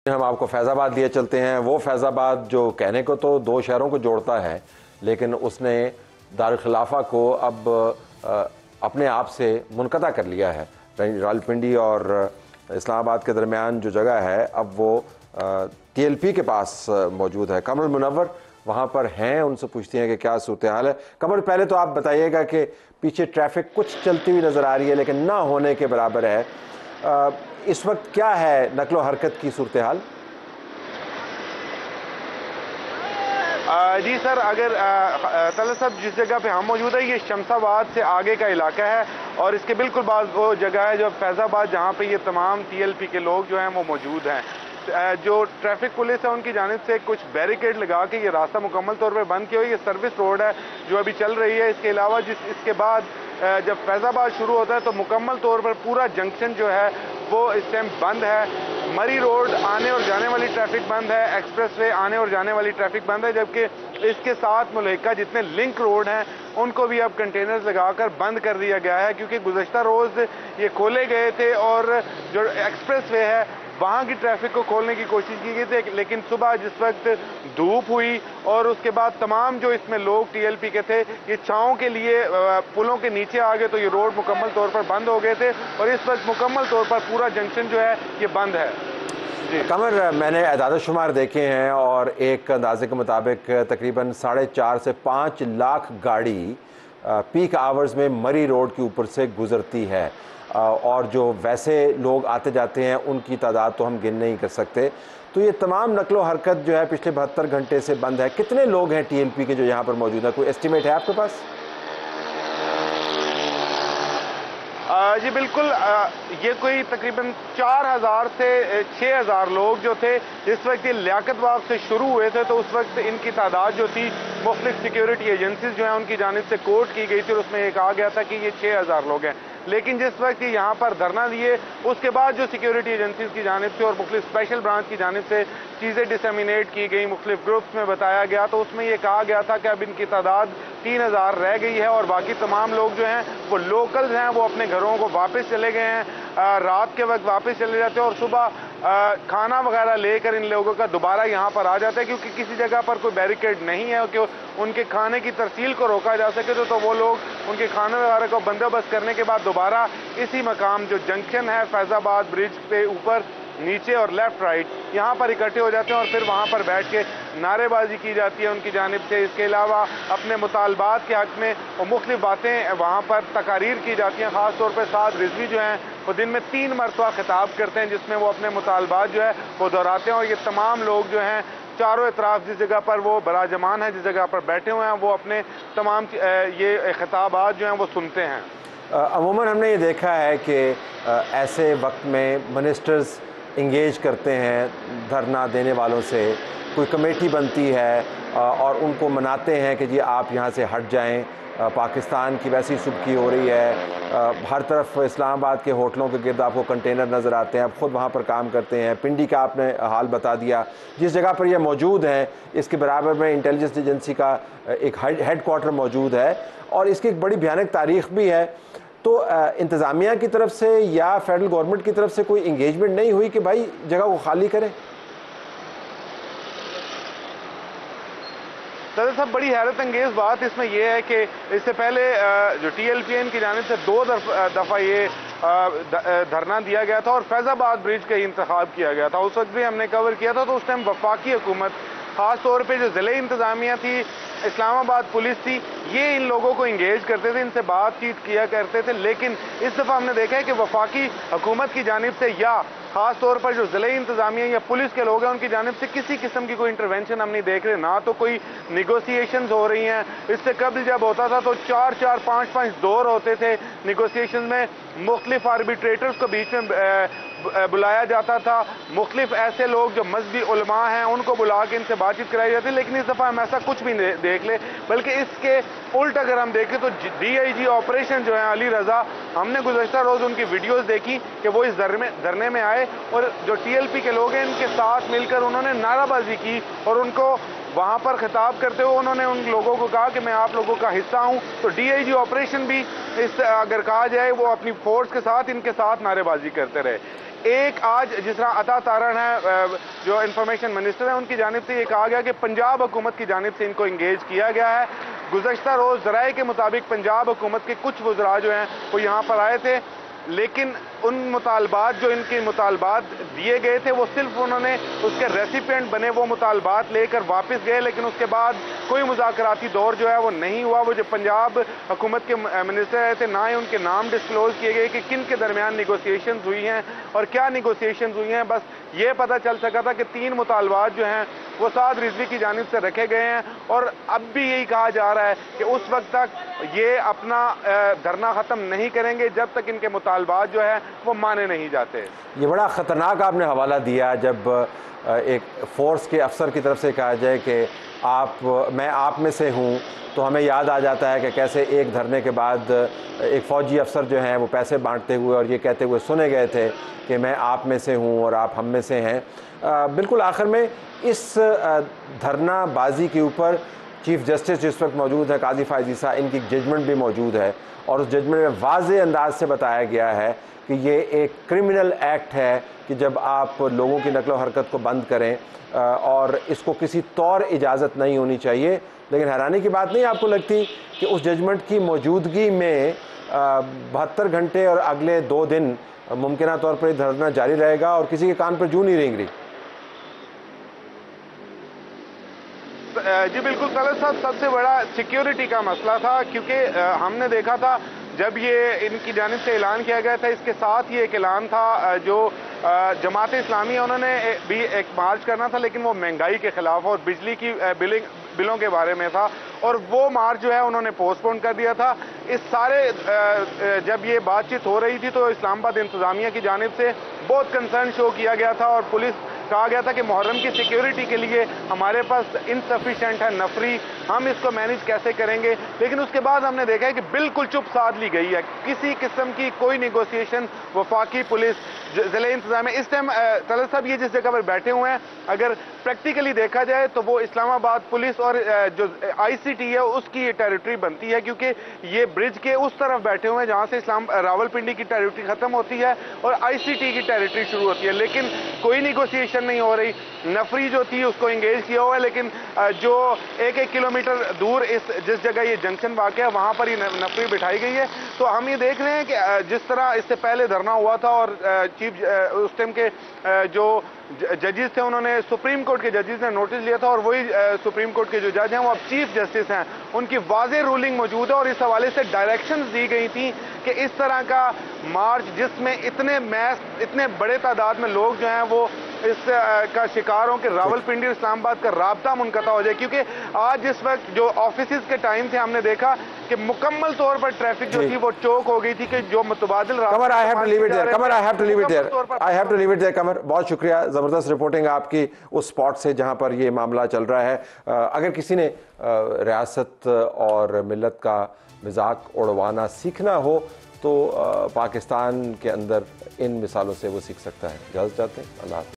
हम आपको फैज़ाबाद लिए चलते हैं। वो फैज़ाबाद जो कहने को तो दो शहरों को जोड़ता है, लेकिन उसने दारुल खिलाफा को अब अपने आप से मुनक़ता कर लिया है। रावलपिंडी और इस्लामाबाद के दरमियान जो जगह है अब वो TLP के पास मौजूद है। कमर-उल-मुनव्वर वहाँ पर हैं, उनसे पूछते हैं कि क्या सूरत हाल है। कमर, पहले तो आप बताइएगा कि पीछे ट्रैफिक कुछ चलती हुई नज़र आ रही है लेकिन ना होने के बराबर है। इस वक्त क्या है नकलो हरकत की सूरत हाल? जी सर, अगर तलत साहब जिस जगह पे हम मौजूद है ये शमसाबाद से आगे का इलाका है और इसके बिल्कुल बाद वो जगह है जो फैज़ाबाद, जहाँ पे ये तमाम TLP के लोग जो हैं वो मौजूद हैं। जो ट्रैफिक पुलिस है उनकी जानिब से कुछ बैरिकेड लगा के ये रास्ता मुकम्मल तौर पर बंद किया हुआ। ये सर्विस रोड है जो अभी चल रही है। इसके अलावा इसके बाद जब फैज़ाबाद शुरू होता है तो मुकम्मल तौर पर पूरा जंक्शन जो है वो इस टाइम बंद है। मरी रोड आने और जाने वाली ट्रैफिक बंद है, एक्सप्रेसवे आने और जाने वाली ट्रैफिक बंद है, जबकि इसके साथ मुल्हिका जितने लिंक रोड हैं उनको भी अब कंटेनर्स लगाकर बंद कर दिया गया है, क्योंकि गुज़श्ता रोज़ ये खोले गए थे और जो एक्सप्रेसवे है वहाँ की ट्रैफिक को खोलने की कोशिश की गई थी। लेकिन सुबह जिस वक्त धूप हुई और उसके बाद तमाम जो इसमें लोग TLP के थे ये छाँव के लिए पुलों के नीचे आ गए तो ये रोड मुकम्मल तौर पर बंद हो गए थे और इस वक्त मुकम्मल तौर पर पूरा जंक्शन जो है ये बंद है। कमर, मैंने अदाद शुमार देखे हैं और एक अंदाजे के मुताबिक तकरीबन 4.5 से 5 लाख गाड़ी पीक आवर्स में मरी रोड के ऊपर से गुजरती है और जो वैसे लोग आते जाते हैं उनकी तादाद तो हम गिन नहीं कर सकते। तो ये तमाम नकलो हरकत जो है पिछले 72 घंटे से बंद है। कितने लोग हैं TLP के जो यहाँ पर मौजूद है, कोई एस्टिमेट है आपके पास? जी बिल्कुल, ये कोई तकरीबन 4000 से 6000 लोग जो थे इस वक्त ये लियाकत बाग से शुरू हुए थे, तो उस वक्त इनकी तादाद जो थी मुख्तलिफ सिक्योरिटी एजेंसीज जो हैं उनकी जानिब से कोट की गई थी और उसमें ये कहा गया था कि ये 6000 लोग हैं। लेकिन जिस वक्त ये यहाँ पर धरना दिए उसके बाद जो सिक्योरिटी एजेंसीज की जानिब से और मुख्तलिफ स्पेशल ब्रांच की जानिब से चीज़ें डिसमिनेट की गई, मुख्तलिफ ग्रुप्स में बताया गया, तो उसमें ये कहा गया था कि अब इनकी तादाद 3000 रह गई है और बाकी तमाम लोग जो हैं वो लोकल्स हैं, वो अपने घरों को वापस चले गए हैं। रात के वक्त वापस चले जाते हैं और सुबह खाना वगैरह लेकर इन लोगों का दोबारा यहाँ पर आ जाता है, क्योंकि किसी जगह पर कोई बैरिकेड नहीं है कि उनके खाने की तरसील को रोका जा सके। तो वो लोग उनके खाने वगैरह को बंदोबस्त करने के बाद दोबारा इसी मकाम जो जंक्शन है फैज़ाबाद ब्रिज पे ऊपर नीचे और लेफ्ट राइट यहाँ पर इकट्ठे हो जाते हैं और फिर वहाँ पर बैठ के नारेबाजी की जाती है उनकी जानिब से। इसके अलावा अपने मुतालबात के हक़ में वो मुख्तलिफ बातें वहाँ पर तकारीर की जाती हैं। ख़ास तौर पर साद रिजवी जो हैं वो दिन में 3 मरतबा खिताब करते हैं जिसमें वो अपने मुतालबात जो है वो दोहराते हैं और ये तमाम लोग जो हैं चारों अतराफ जिस जगह पर वो बराजमान है, जिस जगह पर बैठे हुए हैं, वो अपने तमाम ये खिताबात जो हैं वो सुनते हैं। अमूमन हमने ये देखा है कि ऐसे वक्त में मिनिस्टर्स इंगेज करते हैं धरना देने वालों से, कोई कमेटी बनती है और उनको मनाते हैं कि जी आप यहाँ से हट जाएं। पाकिस्तान की वैसी सुबकी हो रही है, हर तरफ इस्लामाबाद के होटलों के गिर्द आपको कंटेनर नज़र आते हैं, आप ख़ुद वहाँ पर काम करते हैं। पिंडी का आपने हाल बता दिया, जिस जगह पर यह मौजूद है इसके बराबर में इंटेलिजेंस एजेंसी का एक हेड क्वार्टर मौजूद है और इसकी एक बड़ी भयानक तारीख़ भी है। तो इंतज़ामिया की तरफ से या फेडरल गवर्नमेंट की तरफ से कोई इंगेजमेंट नहीं हुई कि भाई जगह को खाली करें? सर साहब, बड़ी हैरत अंगेज़ बात इसमें यह है कि इससे पहले जो TLP की जानिब से 2 दफ़ा ये धरना दिया गया था और फैज़ाबाद ब्रिज का इंतखाब किया गया था। उस वक्त भी हमने कवर किया था, तो उस टाइम वफाकी हुकूमत ख़ास तौर पे जो ज़िले इंतज़ामिया थी, इस्लामाबाद पुलिस थी, ये इन लोगों को इंगेज करते थे, इनसे बातचीत किया करते थे। लेकिन इस दफ़ा हमने देखा है कि वफाकी हुकूमत की जानिब से या ख़ास तौर पर जो ज़िले इंतज़ामिया या पुलिस के लोग हैं उनकी जानिब से किसी किस्म की कोई इंटरवेंशन हम नहीं देख रहे, ना तो कोई निगोसिएशंस हो रही हैं। इससे कबल जब होता था तो 4-4, 5-5 दौर होते थे निगोसिएशन में, मुख्तलिफ आर्बिट्रेटर्स को बीच में बुलाया जाता था, मुख्तलिफ ऐसे लोग जो मजहबी उलमा हैं उनको बुला के इनसे बातचीत कराई जाती। लेकिन इस दफ़ा हम ऐसा कुछ भी देख ले, बल्कि इसके उल्ट अगर हम देखें तो DIG ऑपरेशन जो है अली रज़ा, हमने गुज़श्ता रोज़ उनकी वीडियोस देखी कि वो इस धरने में आए और जो TLP के लोग हैं इनके साथ मिलकर उन्होंने नाराबाजी की और उनको वहाँ पर खिताब करते हुए उन्होंने उन लोगों को कहा कि मैं आप लोगों का हिस्सा हूँ। तो DIG ऑपरेशन भी इस अगर कहा जाए वो अपनी फोर्स के साथ इनके साथ नारेबाजी करते रहे। एक आज जिस तरह अता तारण है जो इंफॉर्मेशन मिनिस्टर है, उनकी जानिब से ये कहा गया कि पंजाब हुकूमत की जानिब से इनको इंगेज किया गया है। गुज़श्ता रोज़ ज़राए के मुताबिक पंजाब हुकूमत के कुछ वज़रा जो हैं वो यहाँ पर आए थे, लेकिन उन मुतालबात जो इनके मुतालबात दिए गए थे वो सिर्फ उन्होंने उसके रेसिपिएंट बने, वो मुतालबात लेकर वापस गए, लेकिन उसके बाद कोई मुज़ाकराती दौर जो है वो नहीं हुआ। वो जो पंजाब हुकूमत के मिनिस्टर आए थे, ना ही उनके नाम डिस्क्लोज किए गए कि किन के दरमियान निगोसिएशंस हुई हैं और क्या निगोसिएशंस हुई हैं। बस ये पता चल सका था कि 3 मुतालबात जो हैं वो साद रिजवी की जानिब से रखे गए हैं, और अब भी यही कहा जा रहा है कि उस वक्त तक ये अपना धरना ख़त्म नहीं करेंगे जब तक इनके मुतालबात जो है वो माने नहीं जाते। ये बड़ा ख़तरनाक आपने हवाला दिया जब एक फ़ोर्स के अफसर की तरफ से कहा जाए कि मैं आप में से हूँ, तो हमें याद आ जाता है कि कैसे एक धरने के बाद एक फ़ौजी अफसर जो हैं वो पैसे बांटते हुए और ये कहते हुए सुने गए थे कि मैं आप में से हूँ और आप हम में से हैं। बिल्कुल आखिर में इस धरना बाजी के ऊपर चीफ़ जस्टिस जिस वक्त मौजूद है काजी फ़ाइज़, इनकी जजमेंट भी मौजूद है, और उस जजमेंट में वाज़े अंदाज से बताया गया है कि ये एक क्रिमिनल एक्ट है कि जब आप लोगों की नकलो हरकत को बंद करें, और इसको किसी तौर इजाज़त नहीं होनी चाहिए। लेकिन हैरानी की बात नहीं आपको लगती कि उस जजमेंट की मौजूदगी में 72 घंटे और अगले 2 दिन मुमकिन तौर पर धरना जारी रहेगा और किसी के कान पर जूं नहीं रेंग रही? जी बिल्कुल तलत साहब, सबसे बड़ा सिक्योरिटी का मसला था, क्योंकि हमने देखा था जब ये इनकी जानिब से ऐलान किया गया था, इसके साथ ही एक ऐलान था जो जमात इस्लामी है उन्होंने भी एक मार्च करना था, लेकिन वो महंगाई के खिलाफ और बिजली की बिलों के बारे में था, और वो मार्च जो है उन्होंने पोस्टपोन कर दिया था। इस सारे जब ये बातचीत हो रही थी तो इस्लामाबाद इंतज़ामिया की जानिब से बहुत कंसर्न शो किया गया था, और पुलिस कहा गया था कि मुहर्रम की सिक्योरिटी के लिए हमारे पास इनसफिशेंट है नफरी, हम इसको मैनेज कैसे करेंगे। लेकिन उसके बाद हमने देखा है कि बिल्कुल चुप साध ली गई है, किसी किस्म की कोई नेगोशिएशन वफाकी पुलिस ज़िले इंतजाम इस टाइम तलत साहब ये जिस जगह पर बैठे हुए हैं, अगर प्रैक्टिकली देखा जाए तो वो इस्लामाबाद पुलिस और जो ICT है उसकी ये टेरिटरी बनती है, क्योंकि ये ब्रिज के उस तरफ बैठे हुए हैं जहाँ से रावलपिंडी की टेरिटरी खत्म होती है और ICT की टेरिटरी शुरू होती है। लेकिन कोई निगोसिएशन नहीं हो रही। नफरी जो थी उसको इंगेज किया हुआ है, लेकिन जो 1-1 किलोमीटर दूर जिस जगह ये जंक्शन वाक़ है वहाँ पर ही नफरी बिठाई गई है। तो हम ये देख रहे हैं कि जिस तरह इससे पहले धरना हुआ था और चीफ उस टाइम के जो जजेस थे उन्होंने, सुप्रीम कोर्ट के जजेस ने नोटिस लिया था, और वही सुप्रीम कोर्ट के जो जज हैं वो अब चीफ जस्टिस हैं, उनकी वाज़ेह रूलिंग मौजूद है, और इस हवाले से डायरेक्शंस दी गई थी कि इस तरह का मार्च जिसमें इतने बड़े तादाद में लोग जो हैं वो इस का शिकार हों कि रावलपिंडी इस्लामाबाद का राब्ता मुनक़ता हो जाए। क्योंकि आज जिस वक्त जो ऑफिसेज के टाइम थे हमने देखा कि मुकम्मल तौर पर ट्रैफिक जो थी वो चौक हो गई थी कि जो मुतबादिल Qamar, I have to leave it there, Qamar, I have to leave it there, I have to leave it there. Qamar, बहुत शुक्रिया, ज़बरदस्त रिपोर्टिंग आपकी उस स्पॉट से जहां पर ये मामला चल रहा है। अगर किसी ने रियासत और मिलत का मजाक उड़वाना सीखना हो तो पाकिस्तान के अंदर इन मिसालों से वो सीख सकता है। इजाज़त चाहते हैं, अल्लाह।